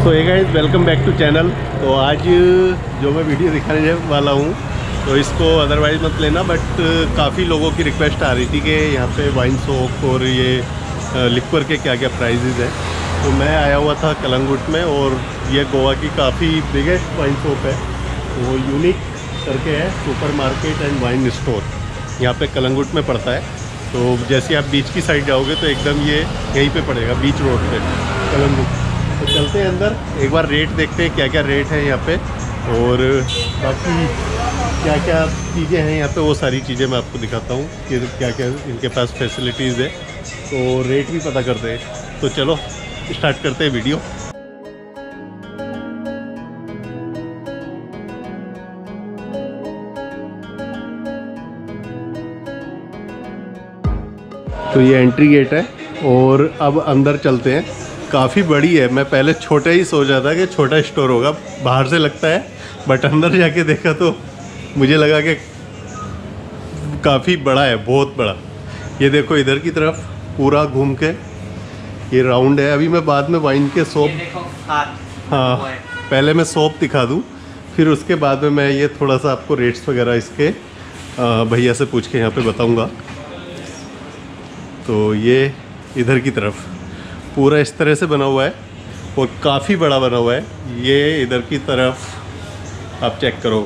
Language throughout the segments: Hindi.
So hey guys, welcome back to channel. तो आज जो मैं वीडियो दिखाने वाला हूँ तो इसको अदरवाइज़ मत लेना, बट काफ़ी लोगों की रिक्वेस्ट आ रही थी कि यहाँ पे वाइन शॉप और ये लिक्वर के क्या क्या प्राइजेज़ हैं। तो मैं आया हुआ था कलंगुट में, और ये गोवा की काफ़ी बिगेस्ट वाइन शॉप है, वो यूनिक करके है, supermarket and wine store, यहाँ पे कलंगुट में पड़ता है। तो जैसे आप बीच की साइड जाओगे तो एकदम ये यहीं पे पड़ेगा, बीच रोड पे कलंगुट। तो चलते हैं अंदर, एक बार रेट देखते हैं क्या क्या रेट है यहाँ पे, और बाकी क्या क्या चीज़ें हैं यहाँ पे, वो सारी चीज़ें मैं आपको दिखाता हूँ कि क्या क्या इनके पास फैसिलिटीज़ है, तो रेट भी पता करते हैं। तो चलो स्टार्ट करते हैं वीडियो। तो ये एंट्री गेट है, और अब अंदर चलते हैं। काफ़ी बड़ी है, मैं पहले छोटा ही सोच रहा था कि छोटा स्टोर होगा, बाहर से लगता है, बट अंदर जाके देखा तो मुझे लगा कि काफ़ी बड़ा है, बहुत बड़ा। ये देखो इधर की तरफ पूरा घूम के ये राउंड है। अभी मैं बाद में वाइन के शॉप, हाँ पहले मैं शॉप दिखा दूँ, फिर उसके बाद में मैं ये थोड़ा सा आपको रेट्स वगैरह इसके भैया से पूछ के यहाँ पे बताऊँगा। तो ये इधर की तरफ पूरा इस तरह से बना हुआ है, और काफ़ी बड़ा बना हुआ है। ये इधर की तरफ आप चेक करो।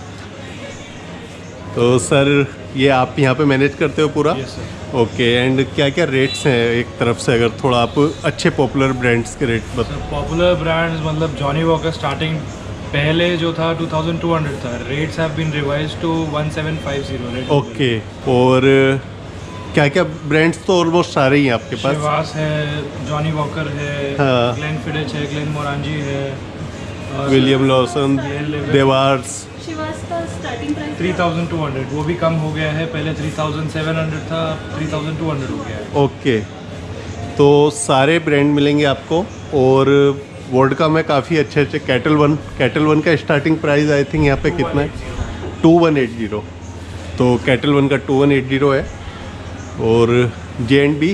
तो सर ये आप यहाँ पे मैनेज करते हो पूरा? Yes, sir. ओके, एंड क्या क्या रेट्स हैं एक तरफ से, अगर थोड़ा आप अच्छे पॉपुलर ब्रांड्स के रेट बता। पॉपुलर ब्रांड्स मतलब जॉनी वॉकर स्टार्टिंग पहले जो था 2200 था, rates have been revised to 1750 okay, और क्या क्या ब्रांड्स तो ऑलमोस्ट सारे ही हैं आपके पास? शिवास है, जॉनी वॉकर है, हाँ। ग्लेनफिडिच है, ग्लेनमोरांजी है, विलियम लॉसन, देवार्स। शिवास का स्टार्टिंग प्राइस 3200, वो भी कम हो गया है, पहले 3700 था, 3200 हो गया है। ओके, तो सारे ब्रांड मिलेंगे आपको। और वोडका में काफ़ी अच्छे अच्छे कैटल वन का स्टार्टिंग प्राइस आई थिंक यहाँ पे कितना है? 2180। तो कैटल वन का 2180 है, और J&B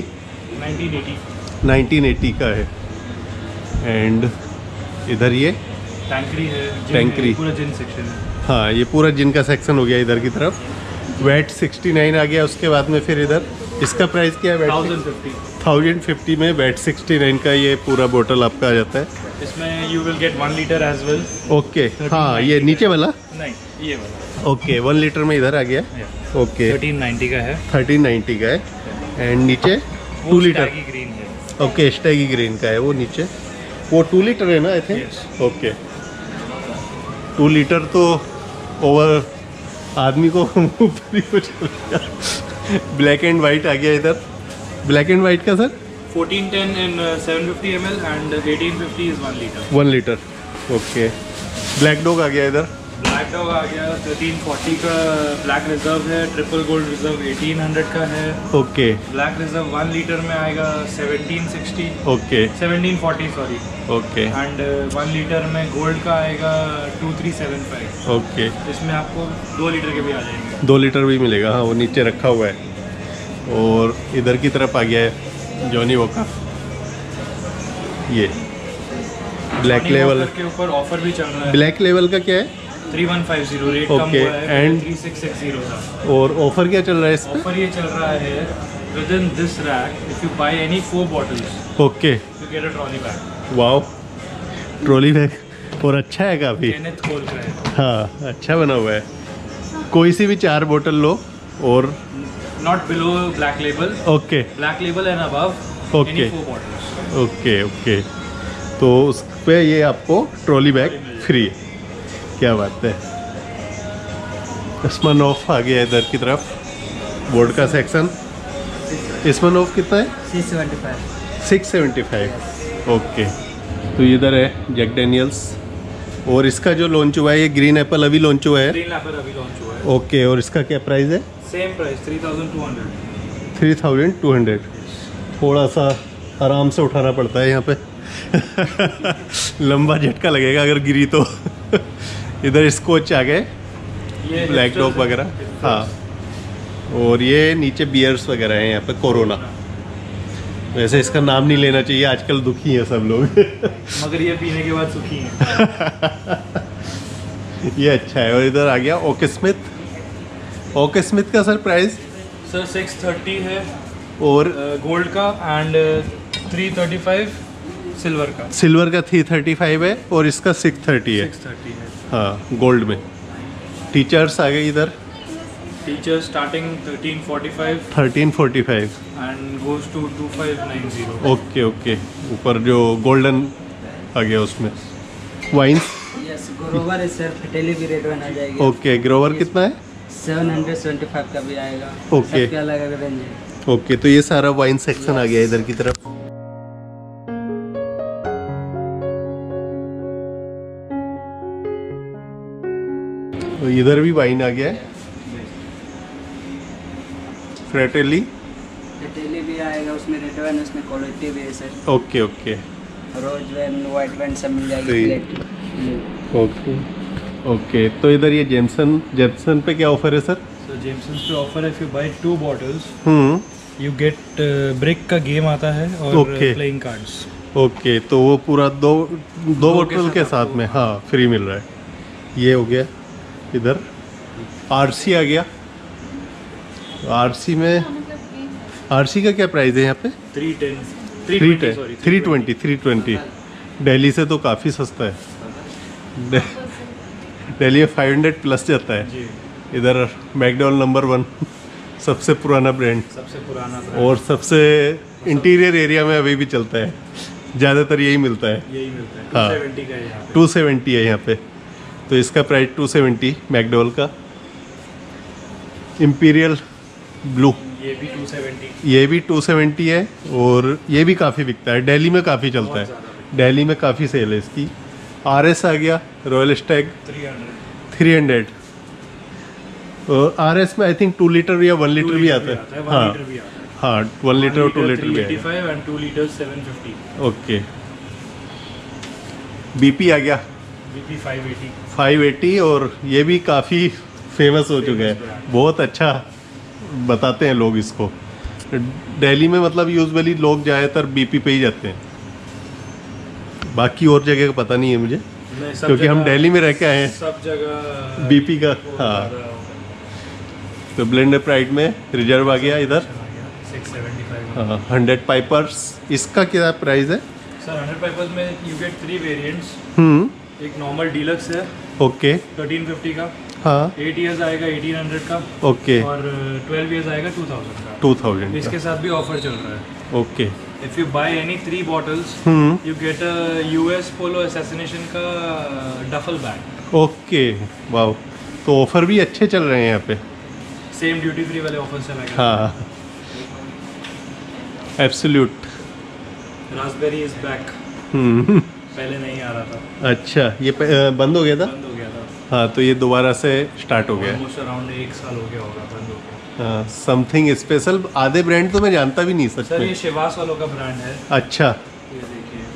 1980 का है। एंड इधर ये टैंकरी है, टैंकरी, पूरा जिन सेक्शन है। हाँ ये पूरा जिन का सेक्शन हो गया इधर की तरफ। वेट 69 आ गया। उसके बाद में फिर इधर इसका प्राइस क्या है? 1050 में वेट 69 का ये पूरा बोतल आपका आ जाता है। इसमें you will get 1 litre as well. Okay, हाँ ये नीचे वाला नहीं, ये वाला ओके 1 लीटर में इधर आ गया। ओके 1390 का है, 1390 का है। एंड नीचे 2 लीटर ग्रीन है। ओके, स्टैगी ग्रीन का है वो नीचे, वो 2 लीटर है ना आई थिंक। ओके 2 लीटर तो ओवर आदमी को ऊपर ही कुछ ब्लैक एंड वाइट आ गया इधर। ब्लैक एंड वाइट का sir 1410 in 750 ml and 1850 is 1 liter। 1 litre. Okay, Black Dog आ गया इधर। ब्लैक डॉग आ गया 1340 का। ब्लैक रिजर्व है, ट्रिपल गोल्ड रिजर्व 1800 का है। ओके, ब्लैक रिजर्व 1 लीटर में आएगा 1760, okay 1740 sorry. Okay and 1 litre में गोल्ड का आएगा 2375। ओके, इसमें आपको 2 लीटर के भी आ जाएंगे। 2 लीटर भी मिलेगा, हाँ वो नीचे रखा हुआ है। और इधर की तरफ आ गया है जॉनी वॉकर, ये ब्लैक लेवल के ऊपर ऑफर भी चल रहा है। ब्लैक लेवल का क्या है? 3150 रेट कम Okay, हुआ है, and 3660 था। और ऑफर क्या चल रहा है इस पे? ऑफर ये चल रहा है with in this rack, if you buy any 4 bottles okay, you get a trolley bag. Wow, trolley bag, और अच्छा है काफ़ी। केनेथ खोल का है। हाँ अच्छा बना हुआ है। कोई सी भी 4 बोतल लो, और not below Black Label, okay Black Label and above Okay. Any 4 bottles. Okay okay, तो उस पे ये आपको ट्रॉली बैग फ्री है। क्या बात है। स्मर्नॉफ आ गया इधर की तरफ, बोर्ड का सेक्शन। स्मर्नॉफ कितना है? 675। ओके, तो इधर है जैक डैनियल्स, और इसका जो लॉन्च हुआ है ये ग्रीन एप्पल अभी लॉन्च हुआ है। ग्रीन एप्पल अभी लॉन्च हुआ है। ओके, और इसका क्या प्राइस है? Same price 3200। 3200। थोड़ा सा आराम से उठाना पड़ता है यहाँ पे लंबा झटका लगेगा अगर गिरी तो इधर स्कॉच आ गए, ब्लैक डॉग वगैरह, हाँ। और ये नीचे बियर्स वगैरह हैं यहाँ पे, कोरोना। वैसे इसका नाम नहीं लेना चाहिए, आजकल दुखी हैं सब लोग। मगर ये पीने के बाद सुखी है। ये अच्छा है। और इधर आ गया ओके स्मिथ। ओके स्मिथ का सर प्राइस? सर 630 है और गोल्ड का एंड 335 सिल्वर का। सिल्वर का 335 है और इसका 630 है। 630 है। हाँ, गोल्ड में। टीचर्स आ गए इधर। Teacher starting 1345 1345 and goes to 2590। Okay okay. ऊपर जो गोल्डन आ गया उसमें। वाइन्स? यस, ग्रोवर है सर, फटेली भी रेट बना जाएगी। ओके, ग्रोवर कितना है? 775 का भी आएगा। ओके। सबके अलग अलग रेंज है। ओके, तो ये सारा वाइन सेक्शन आ गया इधर की तरफ। तो इधर भी वाइन आ गया है। फ्रेटेली? फटेली भी आएगा, उसमें रेड वाइन, उसमें क्वालिटी भी है sir. Okay okay rose wine, white wine सब मिल जाएगी। सही। प्लेट। Okay okay. तो इधर ये जेमसन पे क्या ऑफर है सर? सो जेमसन्स पे ऑफर है, if you buy 2 bottles hmm. You get brick का गेम आता है और Okay. Playing cards. ओके, तो वो पूरा दो बोतल के साथ साथ आपको। में हाँ फ्री मिल रहा है। ये हो गया। इधर आरसी आ गया। आरसी में, आरसी का क्या प्राइस है यहाँ पे? 310 320 दिल्ली से तो काफ़ी सस्ता है। दिल्ली में 500 प्लस जाता है। जी, इधर मैकडॉनल्ड नंबर 1 सबसे पुराना ब्रांड सबसे पुराना brand। और सबसे इंटीरियर एरिया में अभी भी चलता है। ज़्यादातर यही मिलता है। यही मिलता है। हाँ। 270 का है यहाँ पे। 270 है यहाँ पे। तो इसका प्राइस 270 मैकडॉनल्ड का। इम्पीरियल ब्लू, ये भी 270। ये भी 270 है और ये भी काफ़ी बिकता है। दिल्ली में काफ़ी चलता बहुत है। ज़्यादा दिल्ली में काफ़ी सेल है इसकी। आरएस आ गया, रॉयल स्टैग 300। 300। और आरएस में आई थिंक 2 लीटर या 1 लीटर भी आता है। 1 हाँ लीटर भी आता है। हाँ, 1 लीटर और 2 लीटर भी आएगा। 385 एंड 2 लीटर 750। ओके। बीपी आ गया BP 580। 580 और ये भी काफ़ी फेमस हो चुका है। बहुत अच्छा बताते हैं लोग इसको। दिल्ली में मतलब यूजुअली लोग ज़्यादातर बीपी पे ही जाते हैं, बाकी और जगह का पता नहीं है मुझे, नहीं, सब क्योंकि हम जगह- दिल्ली में रह के आए हैं। सब जगह बीपी का वो हाँ। ज़्यादा होता तो ब्लेंडर प्राइड में रिजर्व आ गया इधर। है। 675। हाँ, 100 पाइपर्स। इसका क्या प्राइस है? सर 100 पेपर्स में यू गेट 3 वेरिएंट्स। एक नॉर्मल डीलक्स है ओके। 1350 का। हाँ 8 इयर्स आएगा 1800 का। ओके। और 12 इयर्स आएगा 2000 का। 2000 इसके साथ भी ऑफर चल रहा है। Okay. If you buy any 3 bottles you get a US Polo assassination का डफल बैग। ओके वाह, तो ऑफर भी अच्छे चल रहे हैं यहाँ पे। सेम ड्यूटी फ्री वाले ऑफर चला गया। हाँ, Absolut. Raspberry is back. Hmm. पहले नहीं आ रहा था, अच्छा, ये बंद हो गया था। बंद हो गया था। हाँ, तो ये दोबारा से स्टार्ट हो गया है। ऑलमोस्ट अराउंड 1 साल हो गया होगा बंद हो गया। Something special. आधे ब्रांड तो मैं जानता भी नहीं सच सर ये में। शिवास वालों का ब्रांड है। अच्छा, ये देखिए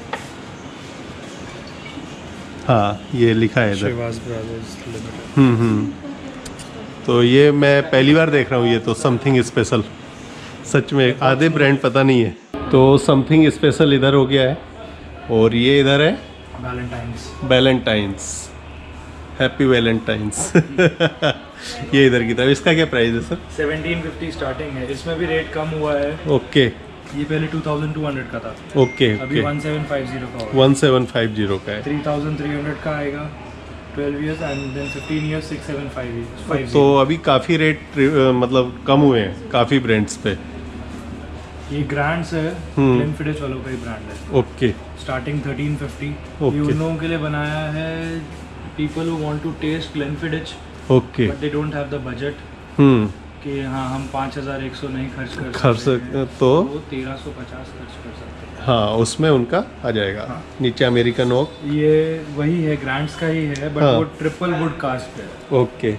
हाँ ये लिखा है इधर। Chivas brothers limited. हम्म। तो ये मैं पहली बार देख रहा हूँ ये तो, समथिंग स्पेशल। सच में आधे ब्रांड पता नहीं है। तो समथिंग स्पेशल इधर हो गया है और ये इधर है वैलेंटाइंस। वैलेंटाइंस। Happy Valentine's. ये इधर की तरफ। इसका क्या प्राइस है सर? 1750 स्टार्टिंग है। इसमें भी रेट कम हुआ है। ओके ये पहले 2200 का था, ओके अभी ओके। 1750 का होगा। 1750 का है। 3300 का आएगा 12 इयर्स एंड देन 15 इयर्स 6750। तो अभी काफ़ी रेट मतलब कम हुए हैं काफ़ी ब्रांड्स पे। ये ग्रैंड्स है, ग्लेनफिडिच वालों का ही ब्रांड है। Okay starting 1350। Okay. ये उन लोगों के लिए बनाया है, people who want to taste Glenfiddich okay. But they don't have the budget hmm. कि हाँ हम 5100 नहीं खर्च कर खर्च सकते हैं, तो वो 1350 खर्च कर सकते हैं। हाँ, उसमें उनका आ जाएगा। हाँ। नीचे अमेरिकन ओक। ये वही है, ग्रैंड्स का ही है बट हाँ। वो ट्रिपल वुड कास्ट है। ओके।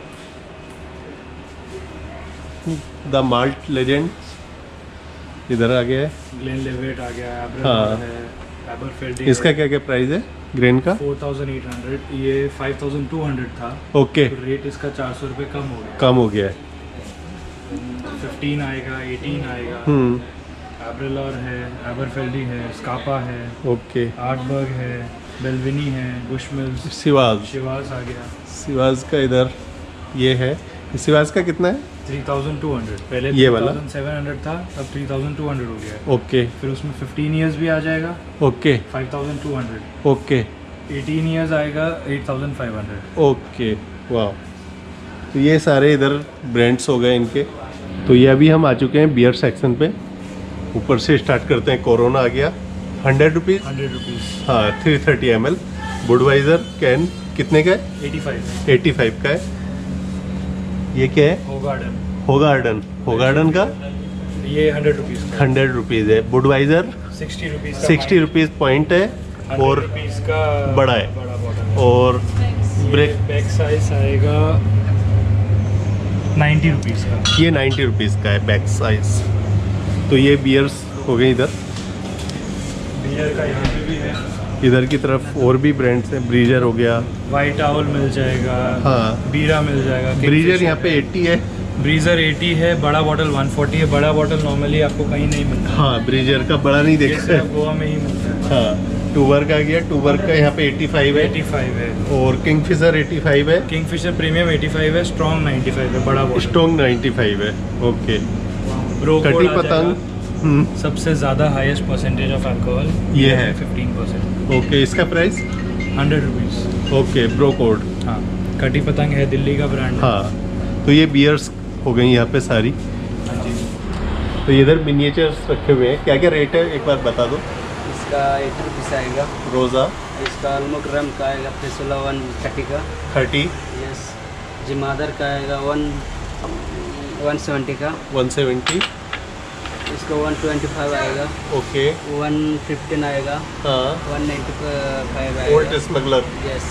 द माल्ट लेजेंड इधर आ गया है। ग्लेनलिवेट आ गया, हाँ। एब्रामर है, एबरफेल्डी इसका क्या क्या प्राइस है ग्रेन का? 4800। ये 5200 था, ओके, तो रेट इसका 400 रुपये कम हो गया। कम हो गया है। 15 आएगा, 18 आएगा। हम्म। एब्रेलर है, एबरफेल्डी है, स्कापा है, ओके, आर्टबर्ग है, बेलविनी है, बुशमिल्स, सिवाज शिवास आ गया। सिवाज का इधर ये है। सिवाज का कितना है? 3200 पहले ये वाला? 3700 था, अब 3200 हो गया है। ओके फिर उसमें 15 इयर्स भी आ जाएगा, ओके 5200। ओके 18 इयर्स आएगा 8500। ओके, वाह। तो ये सारे इधर ब्रांड्स हो गए इनके। तो ये अभी हम आ चुके हैं बियर सेक्शन पे। ऊपर से स्टार्ट करते हैं। कोरोना आ गया 100 रुपीज़। 100 रुपीज़। हाँ 330 ml। बुडवाइजर कैन कितने का है? 85 85 का है। ये क्या है? होगार्डन। होगार्डन। होगार्डन का ये 100 रुपीज़ का 100 रुपीज़ है। बुडवाइजर 60 रुपीज़ 60 रुपीज़ पॉइंट है। 100 और रुपीज़ का बड़ा है। बड़ा बॉटल है। और ब्रेक बैक साइज आएगा 90 रुपीज़ का। ये 90 रुपीज़ का है बैक साइज। तो ये बियर्स हो गए इधर। बियर का यहाँ पे भी है। इधर की तरफ और भी ब्रांड्स हैं। ब्रीजर हो गया। वाइट आउल मिल जाएगा। हाँ। बीरा मिल जाएगा। ब्रीजर यहाँ पे 80 है। ब्रीजर 80 है, बड़ा बॉटल 140 है। बड़ा बॉटल नॉर्मली आपको कहीं नहीं मिलता। हाँ ब्रीजर का बड़ा नहीं ये देखते। सिर्फ गोवा में ही मिलता है। हाँ टूबर का गया। टूबर का यहाँ पे 85 है। 85 है। और किंगफिशर 85 है। किंगफिशर प्रीमियम 85 है। स्ट्रॉन्ग 95 है, बड़ा बॉटल। स्ट्रॉन्ग 95 है। ओके। ब्रो कटी पतंग सबसे ज़्यादा हाईएस्ट परसेंटेज ऑफ अल्कोहल ये है 15%। ओके। इसका price 100 rupees. Okay. Bro code. हाँ कटी पतंग है, दिल्ली का ब्रांड है। हाँ तो ये बियर्स हो गई यहाँ पे सारी। हाँ जी। तो इधर मिनिएचर्स रखे हुए हैं। क्या क्या रेट है एक बार बता दो। इसका 80 रुपीज़ आएगा। रोज़ा इसका अल्मोग्राम का आएगा फ्रेसोला 130 का। 30। यस। जिमादर का आएगा 170 का। 170। इसका 125 आएगा। ओके। 115 आएगा। हाँ 195 आएगा। Old smuggler. यस।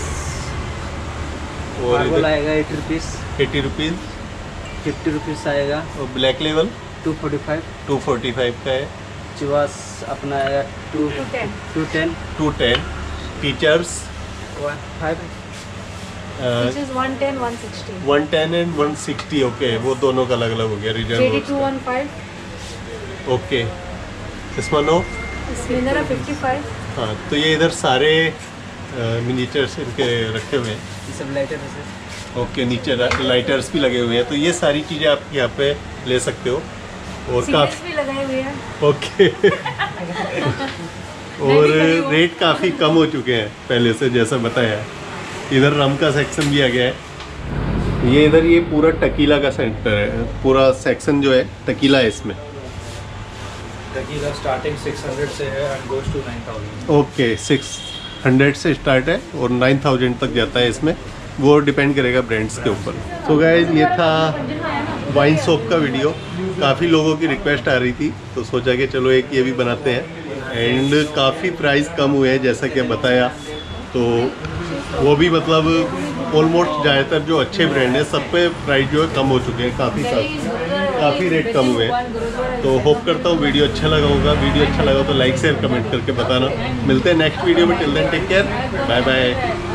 और मार्बल इधर आएगा 80 रुपीज़। 80 रुपीज़। 50 रुपीज़ आएगा। और ब्लैक लेवल 245। 245 का है। चिवास अपना आएगा 210। 210। Teacher's 5। Which is 110, 160. 110 and 160। Okay वो दोनों का अलग अलग हो गया। JD reserve 215. ओके। इसमें नो। Sminera 55. हाँ तो ये इधर सारे मिनीचर्स इनके रखे हुए हैं। ये सब लाइटर है सर। ओके। नीचे लाइटर्स भी लगे हुए हैं। तो ये सारी चीज़ें आप यहाँ पे ले सकते हो। और सीरीज काफ़ी भी लगाए हुए हैं। ओके। और रेट काफ़ी कम हो चुके हैं पहले से जैसा बताया। इधर रम का सेक्शन भी आ गया है। ये इधर ये पूरा टकीला का सेंटर है। पूरा सेक्शन जो है टकीला है इसमें। टकीला स्टार्टिंग 600 से है एंड गोज टू 9000। ओके 600 से स्टार्ट है और 9000 तक जाता है इसमें। वो डिपेंड करेगा ब्रांड्स के ऊपर। तो गाइस ये था वाइन शॉप का वीडियो। काफ़ी लोगों की रिक्वेस्ट आ रही थी तो सोचा कि चलो एक ये भी बनाते हैं। एंड काफ़ी प्राइस कम हुए हैं जैसा कि बताया। तो वो भी मतलब ऑलमोस्ट ज़्यादातर जो अच्छे ब्रांड हैं सब पे प्राइस जो है कम हो चुके हैं। काफ़ी रेट कम हुए हैं। तो होप करता हूँ वीडियो अच्छा लगा होगा। वीडियो अच्छा लगा तो लाइक शेयर कमेंट करके बताना। मिलते हैं नेक्स्ट वीडियो में। Till then take care. Bye bye.